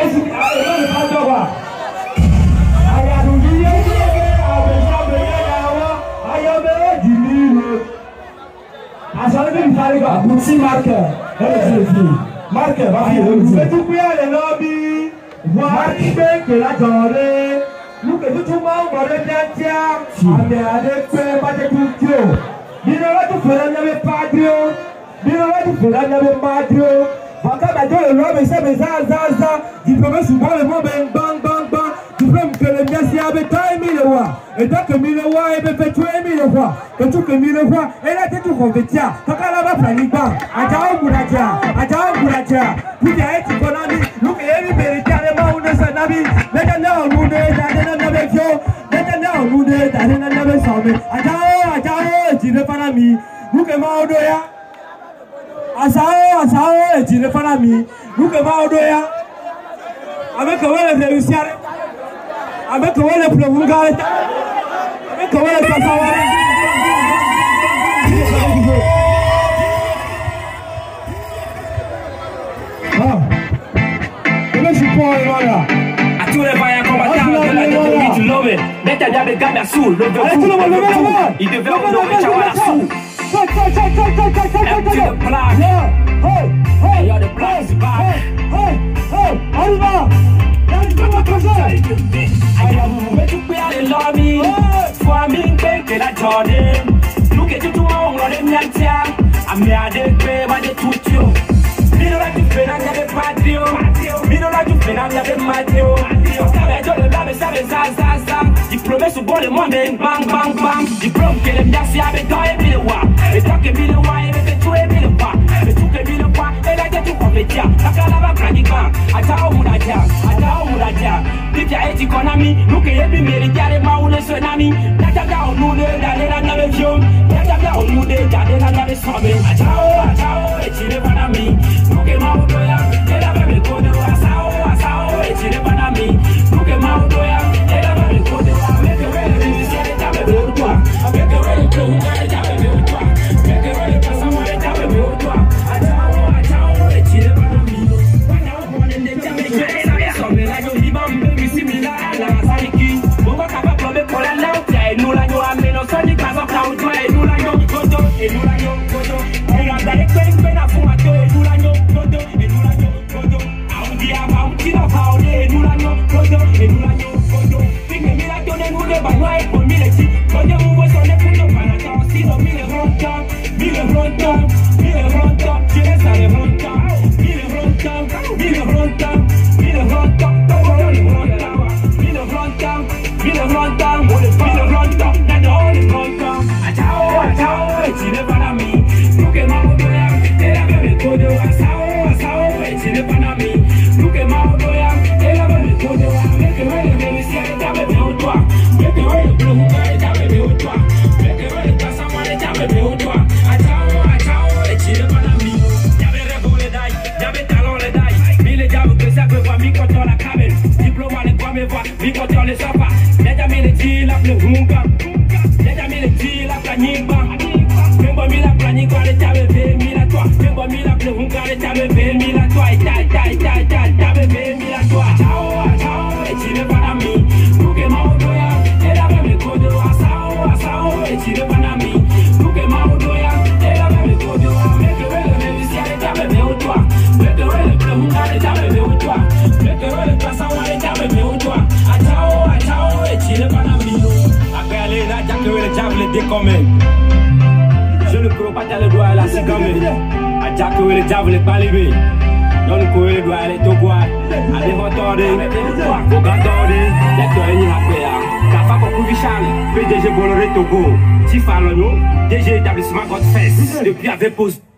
Marqueur, c'est tout bien les lobbies. Voir que la journée, nous que tout le monde va bien tiens. Avec pas de culture. Dis-le tout faire n'avait pas Dieu. Dis-le tout faire n'avait pas Dieu. Quand la gueule le l'homme et ça mais ça. Diplôme souvent le mot bang bang bang bang. Diplôme que le bien si avait taille 1000 fois. Et tant que 1000 fois et fait tuer 1000 fois. Que tout que 1000 fois et là t'es tout convertia. Quand la va planning bang. Ajao Bouladia. Puis il y a une économie. Nous qui est véritablement où nous sommes navis. Maintenant nous ne t'avons pas avec eux. Maintenant nous ne t'avons pas avec eux. Ajao, tu n'es pas l'ami. Nous que Maodoya. Asao, tu n'es pas l'ami. Nous que Maodoya. Avec comment les réussir. Avec comment les plombougars. Avec comment les passawards. À tous les vaillants combattants de la détournée du lobby, mettez Djagblé gamme à sous, le fou, il devait honorer Chawala sous. Empty the plug, hey, you're the plug is back. Mais tu perds les lobbies, fois mille que la journée. Nous que tout le monde, on est bien tiens, à merde, va de tout yo. Mino la tu fais n'a pas patrio. Mino la tu fais n'a pas matrio. Savais de le blâme, savais ça. Diplômé sous bon le monde, bang bang bang. Diplôme que les merci avec toi et mille fois. Et toi que mille fois et fait tout et mille fois. Mais tout que mille fois et là t'es tout compétition. La calava pratiquant. Atao mouladia. Pipia et économie. Nous qui est plus mérité les mains ou les tsunamis. Y'a nous de d'aller dans l'avion. Y'a nous de d'aller dans la soirée. Atao et tu n'es pas ami. Nous que Maodoya, et la même école de Asao, et tu n'es pas ami. Nous que Maodoya, et la même école de avec le musicien et ta bébé au toit. Avec le plomb, et ta bébé au toit. Avec le passant, et ta bébé au toit. Atao, et tu n'es pas ami. Atao, on est des Djagblé, et la somme, la yo libam, baby, similar à la Sariki. On va capable pour la langue, et nous la yo amène au sonic, pas en cas où toi, et nous la yo, godo, et nous la yo, godo. Et la d'aller que à fond à toi, et nous la yo. Je ne peux pas t'aller droit à la cigamé. A Djagblé le Djagblé pas levé. Non, le courrier doit aller tout quoi. Allez, retordez. Faut garder. Les toits y a la femme pour Vichal. PDG Bolloré Togo. Tifalonio. DG établissement Godfest. Depuis avec pause.